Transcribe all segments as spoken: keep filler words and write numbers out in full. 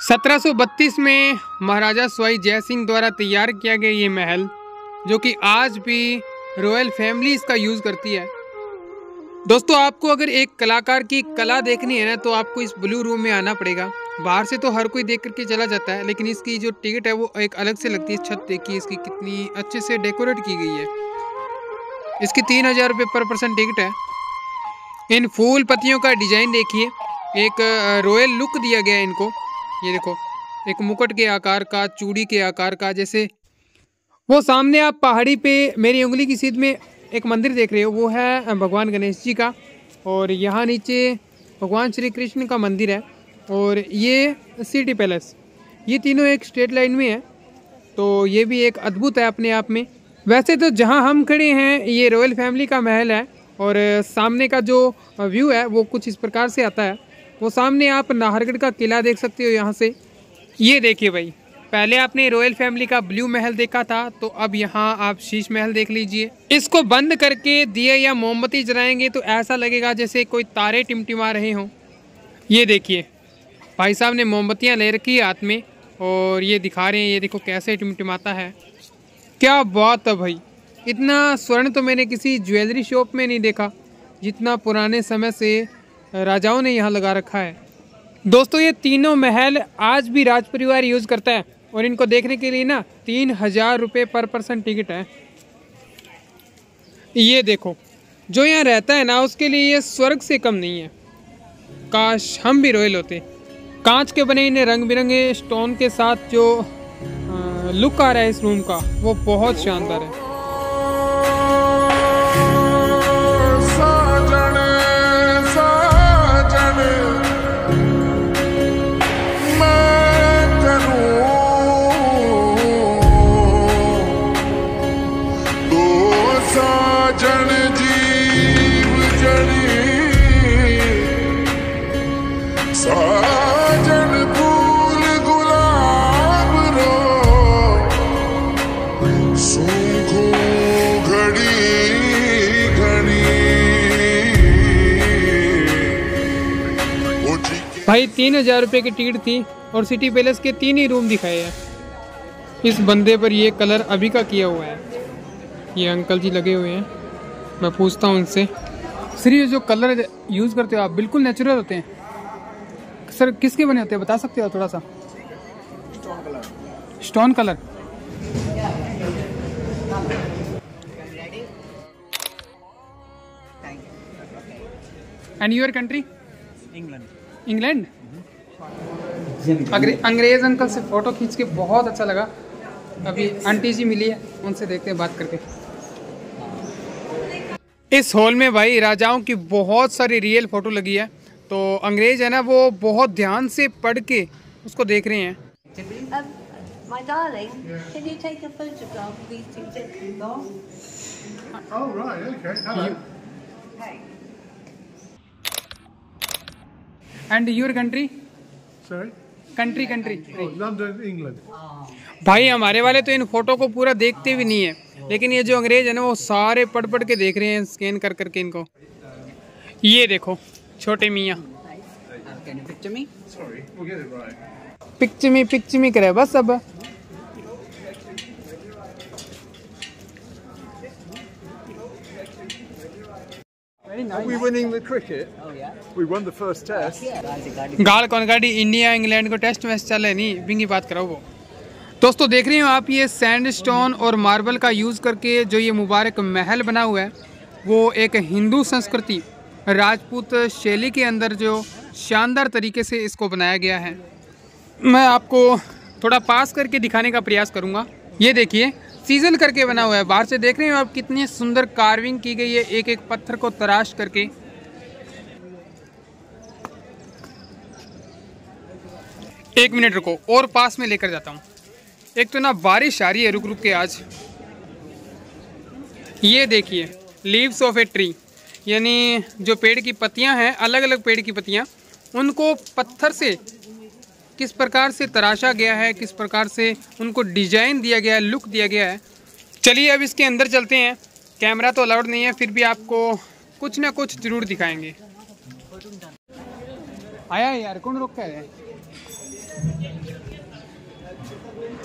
सत्रह सौ बत्तीस में महाराजा सवाई जय सिंह द्वारा तैयार किया गया ये महल, जो कि आज भी रॉयल फैमिली इसका यूज़ करती है। दोस्तों, आपको अगर एक कलाकार की कला देखनी है ना, तो आपको इस ब्लू रूम में आना पड़ेगा। बाहर से तो हर कोई देख करके चला जाता है, लेकिन इसकी जो टिकट है वो एक अलग से लगती है। छत देखिए इसकी कितनी अच्छे से डेकोरेट की गई है। इसकी तीन हज़ार रुपये पर पर्सन टिकट है। इन फूल पत्तियों का डिजाइन देखिए, एक रॉयल लुक दिया गया है इनको। ये देखो, एक मुकुट के आकार का, चूड़ी के आकार का, जैसे वो सामने आप पहाड़ी पे मेरी उंगली की सीध में एक मंदिर देख रहे हो, वो है भगवान गणेश जी का। और यहाँ नीचे भगवान श्री कृष्ण का मंदिर है, और ये सिटी पैलेस। ये तीनों एक स्ट्रेट लाइन में है, तो ये भी एक अद्भुत है अपने आप में। वैसे तो जहाँ हम खड़े हैं ये रॉयल फैमिली का महल है, और सामने का जो व्यू है वो कुछ इस प्रकार से आता है। वो सामने आप नाहरगढ़ का किला देख सकते हो यहाँ से। ये देखिए भाई, पहले आपने रॉयल फैमिली का ब्लू महल देखा था, तो अब यहाँ आप शीश महल देख लीजिए। इसको बंद करके दिए या मोमबत्ती जलाएंगे तो ऐसा लगेगा जैसे कोई तारे टिमटिमा रहे हों। ये देखिए, भाई साहब ने मोमबत्तियाँ ले रखी है हाथ में, और ये दिखा रहे हैं। ये देखो कैसे टिमटिमाता है, क्या बात है भाई। इतना स्वर्ण तो मैंने किसी ज्वेलरी शॉप में नहीं देखा, जितना पुराने समय से राजाओं ने यहाँ लगा रखा है। दोस्तों, ये तीनों महल आज भी राज परिवार यूज़ करता है, और इनको देखने के लिए ना तीन हजार रुपये पर पर्सन टिकट है। ये देखो, जो यहाँ रहता है ना, उसके लिए ये स्वर्ग से कम नहीं है। काश हम भी रॉयल होते। कांच के बने इन्हें रंग बिरंगे स्टोन के साथ जो आ, लुक आ रहा है इस रूम का, वो बहुत शानदार है। भाई तीन हजार रुपये की टिकट थी, और सिटी पैलेस के तीन ही रूम दिखाए हैं। इस बंदे पर ये कलर अभी का किया हुआ है। ये अंकल जी लगे हुए हैं, मैं पूछता हूँ इनसे, सर ये जो कलर यूज़ करते हो आप बिल्कुल नेचुरल होते हैं? सर किसके बने होते हैं, बता सकते हो थोड़ा सा? Stone colour. Stone colour. And your country? England. England. अंग्रेज अंकल से फोटो खींच के बहुत अच्छा लगा। अभी आंटी जी मिली है, उनसे देखते हैं बात करके। इस हॉल में भाई राजाओं की बहुत सारी रियल फोटो लगी है, तो अंग्रेज है ना, वो बहुत ध्यान से पढ़ के उसको देख रहे हैं। My darling, can you take a photograph of these two gentlemen? Oh right, okay. Hello. Hey. And your country? Sorry? Country country Oh, London, England. भाई हमारे वाले तो इन फोटो को पूरा देखते भी नहीं है, लेकिन ये जो अंग्रेज है ना, वो सारे पढ़ पढ़ के देख रहे हैं, स्कैन कर करके इनको। ये देखो छोटे मियाँ, Sorry, we'll get it right. पिक्चमी पिक्चमी करे बस अब। Are we winning the cricket? Oh yeah. We won the first test. गाल कौन गाड़ी, इंडिया इंग्लैंड को टेस्ट मैच चल है नहीं, बिंगी बात कराओ वो। दोस्तों देख रहे हो आप, ये सैंडस्टोन और मार्बल का यूज़ करके जो ये मुबारक महल बना हुआ है, वो एक हिंदू संस्कृति राजपूत शैली के अंदर जो शानदार तरीके से इसको बनाया गया है। मैं आपको थोड़ा पास करके दिखाने का प्रयास करूँगा। ये देखिए, सीजल करके बना हुआ है। बाहर से देख रहे हो आप, कितनी सुंदर कार्विंग की गई है, एक एक पत्थर को तराश करके। एक मिनट रुको, और पास में लेकर जाता हूँ। एक तो ना बारिश आ रही है रुक रुक के आज। ये देखिए, लीव्स ऑफ ए ट्री, यानी जो पेड़ की पत्तियाँ हैं, अलग अलग पेड़ की पत्तियाँ, उनको पत्थर से किस प्रकार से तराशा गया है, किस प्रकार से उनको डिजाइन दिया गया है, लुक दिया गया है। चलिए अब इसके अंदर चलते हैं। कैमरा तो अलाउड नहीं है, फिर भी आपको कुछ ना कुछ जरूर दिखाएंगे। आया यार, कौन रोक है?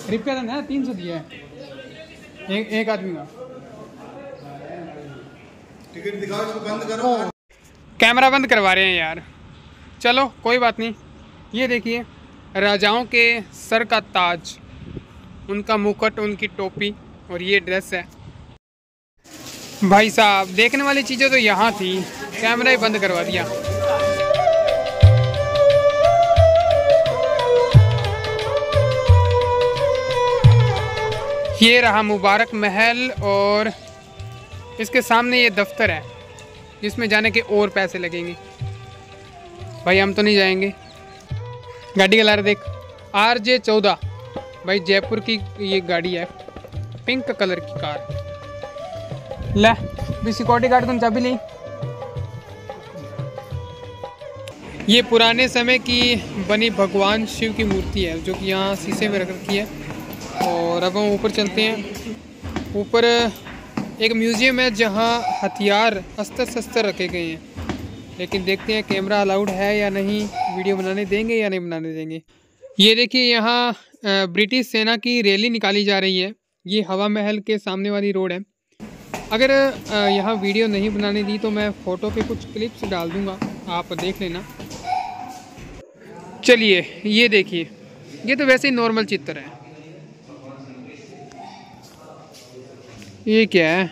रुपया तो है, तीन सौ दिया है एक एक आदमी का। टिकट दिखाओ, इसको बंद करो। कैमरा बंद करवा रहे हैं यार, चलो कोई बात नहीं। ये देखिए राजाओं के सर का ताज, उनका मुकुट, उनकी टोपी और ये ड्रेस है। भाई साहब देखने वाली चीज़ें तो यहाँ थी, कैमरा ही बंद करवा दिया। ये रहा मुबारक महल और इसके सामने ये दफ्तर है जिसमें जाने के और पैसे लगेंगे। भाई हम तो नहीं जाएंगे। गाड़ी का लार देख, आर जे चौदह, भाई जयपुर की ये गाड़ी है, पिंक कलर की कार। ले भी सिक्योरिटी गार्ड तुम चाबी ली। ये पुराने समय की बनी भगवान शिव की मूर्ति है जो कि यहाँ शीशे में रख रखी है। और अब हम ऊपर चलते हैं। ऊपर एक म्यूज़ियम है जहाँ हथियार अस्त्र शस्त्र रखे गए हैं, लेकिन देखते हैं कैमरा अलाउड है या नहीं, वीडियो बनाने देंगे या नहीं बनाने देंगे। ये देखिए यहाँ ब्रिटिश सेना की रैली निकाली जा रही है। ये हवा महल के सामने वाली रोड है। अगर यहाँ वीडियो नहीं बनाने दी तो मैं फ़ोटो पे कुछ क्लिप्स डाल दूँगा, आप देख लेना। चलिए ये देखिए, ये तो वैसे ही नॉर्मल चित्र है। ये क्या है?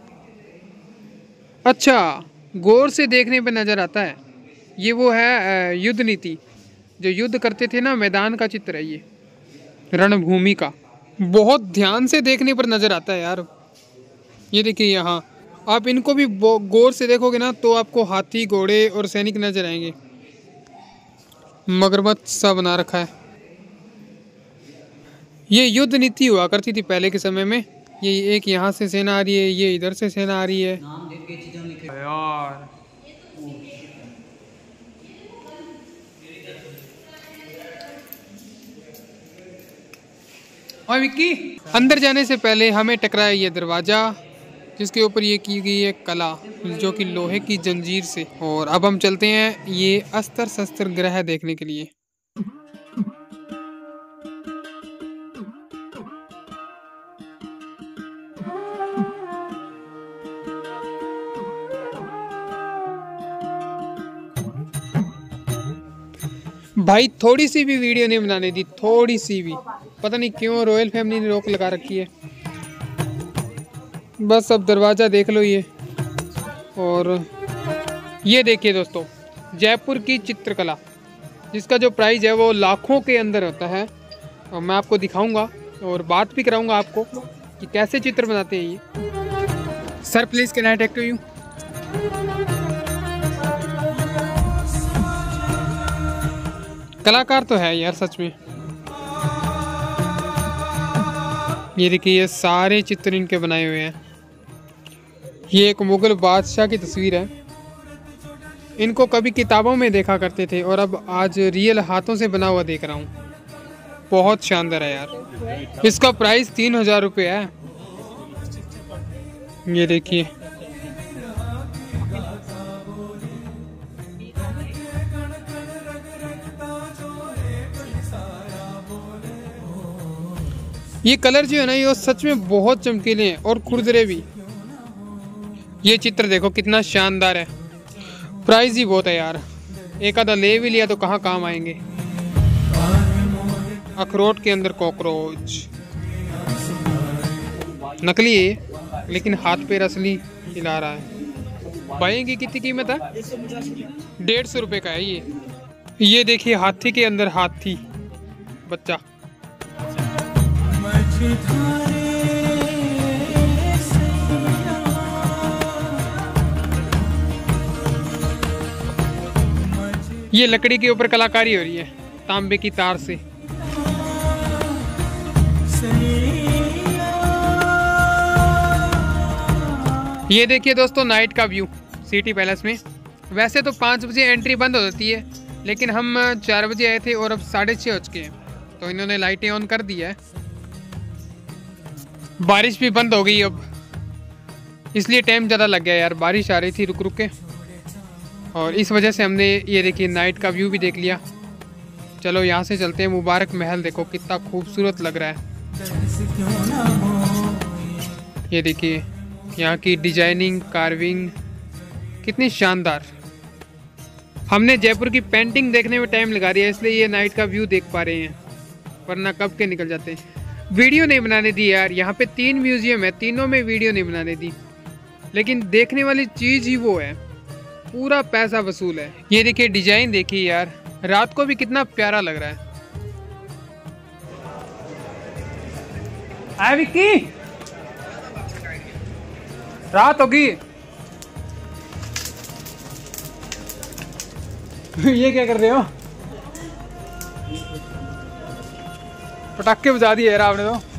अच्छा, गौर से देखने पे नज़र आता है ये वो है युद्ध नीति, जो युद्ध करते थे ना, मैदान का चित्र है ये, रणभूमि का। बहुत ध्यान से देखने पर नज़र आता है यार। ये देखिए यहाँ आप इनको भी गौर से देखोगे ना तो आपको हाथी, घोड़े और सैनिक नजर आएंगे। मगरमच्छ सा बना रखा है। ये युद्ध नीति हुआ करती थी पहले के समय में। ये एक यहाँ से सेना आ रही है, ये इधर से सेना आ रही है यार। और विक्की, अंदर जाने से पहले हमें टकराया ये दरवाजा जिसके ऊपर ये की गई है कला, जो कि लोहे की जंजीर से। और अब हम चलते हैं ये अस्त्र शस्त्र गृह देखने के लिए। भाई थोड़ी सी भी वीडियो नहीं बनाने दी, थोड़ी सी भी, पता नहीं क्यों रॉयल फैमिली ने रोक लगा रखी है। बस अब दरवाज़ा देख लो ये। और ये देखिए दोस्तों, जयपुर की चित्रकला, जिसका जो प्राइस है वो लाखों के अंदर होता है। और मैं आपको दिखाऊंगा और बात भी कराऊंगा आपको कि कैसे चित्र बनाते हैं ये। Sir please can I take to you. कलाकार तो है यार सच में। ये देखिए ये सारे चित्र इनके बनाए हुए हैं। ये एक मुगल बादशाह की तस्वीर है। इनको कभी किताबों में देखा करते थे और अब आज रियल हाथों से बना हुआ देख रहा हूँ। बहुत शानदार है यार। इसका प्राइस तीन हजार रुपये है। ये देखिए ये कलर जो है ना, ये सच में बहुत चमकीले हैं और खुरदरे भी। ये चित्र देखो कितना शानदार है। प्राइस ही बहुत है यार, एक आधा ले भी लिया तो कहाँ काम आएंगे। अखरोट के अंदर कॉकरोच, नकली है लेकिन हाथ पे असली हिला रहा है। भाई की कितनी कीमत है? डेढ़ सौ रुपये का है ये। ये देखिए हाथी के अंदर हाथी बच्चा। ये लकड़ी के ऊपर कलाकारी हो रही है तांबे की तार से। ये देखिए दोस्तों नाइट का व्यू सिटी पैलेस में। वैसे तो पाँच बजे एंट्री बंद हो जाती है, लेकिन हम चार बजे आए थे और अब साढ़े छः हो चुके हैं, तो इन्होंने लाइटें ऑन कर दी है। बारिश भी बंद हो गई अब, इसलिए टाइम ज़्यादा लग गया यार। बारिश आ रही थी रुक रुक के, और इस वजह से हमने ये देखिए नाइट का व्यू भी देख लिया। चलो यहाँ से चलते हैं। मुबारक महल देखो कितना खूबसूरत लग रहा है। ये देखिए यहाँ की डिजाइनिंग, कार्विंग कितनी शानदार। हमने जयपुर की पेंटिंग देखने में टाइम लगा दिया, इसलिए ये नाइट का व्यू देख पा रहे हैं, वरना कब के निकल जाते हैं। वीडियो नहीं बनाने दी यार, यहाँ पे तीन म्यूजियम है, तीनों में वीडियो नहीं बनाने दी, लेकिन देखने वाली चीज़ ही वो है, पूरा पैसा वसूल है। ये देखिए डिजाइन देखिए यार, रात को भी कितना प्यारा लग रहा है। आ विक्की, रात होगी। ये क्या कर रहे हो? पटाखे बजा दिए यार आपने तो।